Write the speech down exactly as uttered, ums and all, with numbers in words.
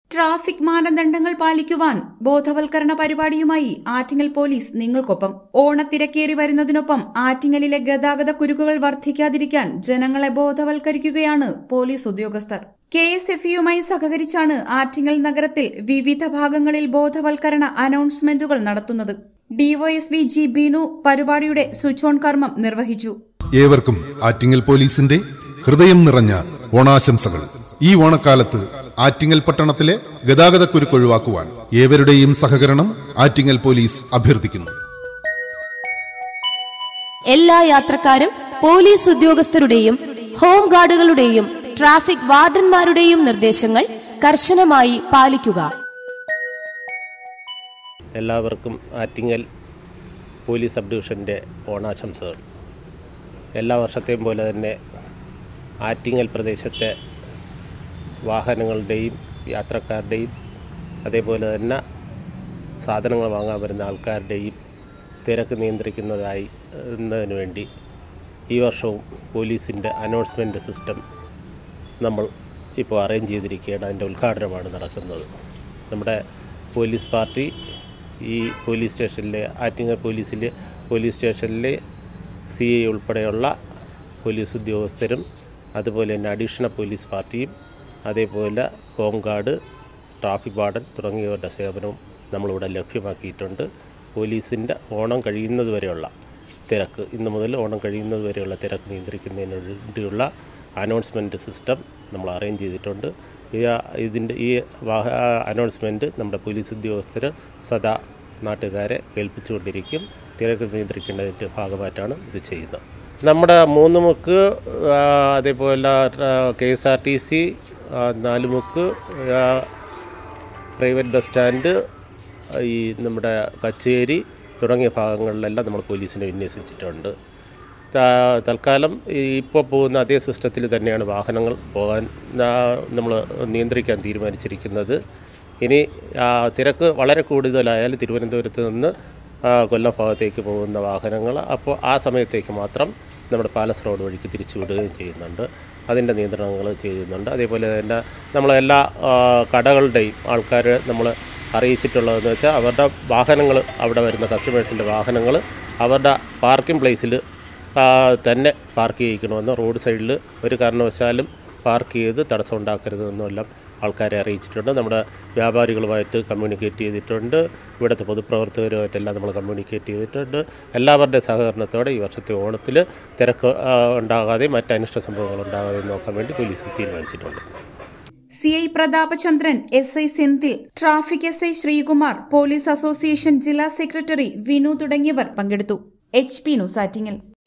Traffic മാനദണ്ഡങ്ങൾ പാലിക്കുവാൻ ബോധവൽക്കരണ പരിപാടിയുമായി Attingal police നിങ്ങൾക്കൊപ്പം. ഓണത്തിരക്കേറി വരുന്നതിനൊപ്പം ആറ്റിങ്ങലിലെ ഗതാഗത കുരുക്കുകൾ വർദ്ധിക്കാതിരിക്കാൻ ജനങ്ങളെ ബോധവൽക്കരിക്കുകയാണ് പോലീസ് ഉദ്യോഗസ്ഥർ. കെ എസ് എഫ് ഇയുമായി സഹകരിച്ചാണ് ആറ്റിങ്ങൽ നഗരത്തിൽ വിവിധ ഭാഗങ്ങളിൽ ബോധവൽക്കരണ അനൗൺസ്മെന്റുകൾ നടത്തുന്നത്. ഡിവൈഎസ്പി ജി ബീനു പരിപാടിയുടെ സ്വിച്ച് ഓൺ കർമ്മം നിർവഹിച്ചു. ഏവർക്കും ആറ്റിങ്ങൽ പോലീസിന്റെ ഹൃദയം നിറഞ്ഞ ഓണാശംസകൾ. ഈ ഓണക്കാലത്ത് ആറ്റിങ്ങൽ പട്ടണത്തിലെ ഗതാഗതക്കുരുക്ക് ഒഴിവാക്കുവാൻ ഏവരുടെയും സഹകരണം ആറ്റിങ്ങൽ പോലീസ് അഭ്യർത്ഥിക്കുന്നു. എല്ലാ യാത്രക്കാരും പോലീസ് ഉദ്യോഗസ്ഥരുടെയും ഹോം ഗാർഡുകളുടെയും ട്രാഫിക് വാർഡന്മാരുടെയും നിർദ്ദേശങ്ങൾ കർശനമായി പാലിക്കുക. എല്ലാവർക്കും ആറ്റിങ്ങൽ പോലീസ് സബ് ഡിവിഷൻ്റെ ഓണാശംസകൾ. എല്ലാ വർഷത്തെയും പോലെ തന്നെ ആറ്റിങ്ങൽ പ്രദേശത്തെ വാഹനങ്ങളുടെയും യാത്രക്കാരുടെയും അതേപോലെ തന്നെ സാധനങ്ങൾ വാങ്ങാൻ വരുന്ന ആൾക്കാരുടെയും തിരക്ക് നിയന്ത്രിക്കുന്നതായി എന്നതിന് വേണ്ടി ഈ വർഷവും പോലീസിൻ്റെ അനൗൺസ്മെൻറ്റ് സിസ്റ്റം നമ്മൾ ഇപ്പോൾ അറേഞ്ച് ചെയ്തിരിക്കുകയാണ്. അതിൻ്റെ ഉദ്ഘാടനമാണ് നടക്കുന്നത്. നമ്മുടെ പോലീസ് പാർട്ടി ഈ പോലീസ് സ്റ്റേഷനിലെ ആറ്റിങ്ങൽ പോലീസിലെ പോലീസ് സ്റ്റേഷനിലെ സി ഐ ഉൾപ്പെടെയുള്ള പോലീസ് ഉദ്യോഗസ്ഥരും അതുപോലെ തന്നെ അഡീഷണൽ പോലീസ് പാർട്ടിയും അതേപോലെ ഹോം ഗാർഡ്, ട്രാഫിക് വാർഡൻ തുടങ്ങിയവരുടെ സേവനവും നമ്മളിവിടെ ലഭ്യമാക്കിയിട്ടുണ്ട്. പോലീസിൻ്റെ ഓണം കഴിയുന്നത് വരെയുള്ള തിരക്ക് ഇന്ന് മുതൽ ഓണം കഴിയുന്നത് വരെയുള്ള തിരക്ക് നിയന്ത്രിക്കുന്നതിന് വേണ്ടിയുള്ള അനൗൺസ്മെൻറ്റ് സിസ്റ്റം നമ്മൾ അറേഞ്ച് ചെയ്തിട്ടുണ്ട്. ഈ ഇതിൻ്റെ ഈ അനൗൺസ്മെൻറ്റ് നമ്മുടെ പോലീസ് ഉദ്യോഗസ്ഥർ സദാ നാട്ടുകാരെ കേൾപ്പിച്ചുകൊണ്ടിരിക്കും. തിരക്ക് നിയന്ത്രിക്കേണ്ടതിൻ്റെ ഭാഗമായിട്ടാണ് ഇത് ചെയ്യുന്നത്. നമ്മുടെ മൂന്ന് മുക്ക് അതേപോലെ K S R T C, നാലുമുക്ക്, പ്രൈവറ്റ് ബസ് സ്റ്റാൻഡ്, ഈ നമ്മുടെ കച്ചേരി തുടങ്ങിയ ഭാഗങ്ങളിലെല്ലാം നമ്മൾ പോലീസിനെ വിന്യസിച്ചിട്ടുണ്ട്. തൽക്കാലം ഇപ്പോൾ പോകുന്ന അതേ സിസ്റ്റത്തിൽ തന്നെയാണ് വാഹനങ്ങൾ പോകാൻ നമ്മൾ നിയന്ത്രിക്കാൻ തീരുമാനിച്ചിരിക്കുന്നത്. ഇനി തിരക്ക് വളരെ കൂടുതലായാൽ തിരുവനന്തപുരത്ത് നിന്ന് കൊല്ലം ഭാഗത്തേക്ക് പോകുന്ന വാഹനങ്ങൾ അപ്പോൾ ആ സമയത്തേക്ക് മാത്രം നമ്മുടെ പാലസ് റോഡ് വഴിക്ക് തിരിച്ചു വിടുകയും ചെയ്യുന്നുണ്ട്. അതിൻ്റെ നിയന്ത്രണങ്ങൾ ചെയ്യുന്നുണ്ട്. അതേപോലെ തന്നെ നമ്മളെല്ലാ കടകളുടെയും ആൾക്കാർ നമ്മൾ അറിയിച്ചിട്ടുള്ളതെന്ന് വെച്ചാൽ അവരുടെ വാഹനങ്ങൾ അവിടെ വരുന്ന കസ്റ്റമേഴ്സിൻ്റെ വാഹനങ്ങൾ അവരുടെ പാർക്കിംഗ് പ്ലേസിൽ തന്നെ പാർക്ക് ചെയ്യിക്കണമെന്ന്, റോഡ് സൈഡിൽ ഒരു കാരണവശാലും പാർക്ക് ചെയ്ത് തടസ്സം ഉണ്ടാക്കരുതെന്നെല്ലാം ആൾക്കാരെ അറിയിച്ചിട്ടുണ്ട്. നമ്മുടെ വ്യാപാരികളുമായിട്ട് കമ്മ്യൂണിക്കേറ്റ് ചെയ്തിട്ടുണ്ട്. ഇവിടുത്തെ പൊതുപ്രവർത്തകരുമായിട്ടെല്ലാം നമ്മൾ കമ്മ്യൂണിക്കേറ്റ് ചെയ്തിട്ടുണ്ട്. എല്ലാവരുടെ സഹകരണത്തോടെ ഈ വർഷത്തെ ഓണത്തിൽ തിരക്ക് ഉണ്ടാകാതെ മറ്റ് അനിഷ്ട സംഭവങ്ങൾ ഉണ്ടാകാതെ നോക്കാൻ വേണ്ടി പോലീസ് തീരുമാനിച്ചിട്ടുണ്ട്. C I Prathapachandran, S I Senthil, traffic S I Sreekumar, police association ജില്ലാ സെക്രട്ടറി വിനു തുടങ്ങിയവർ പങ്കെടുത്തു. H P news Attingal.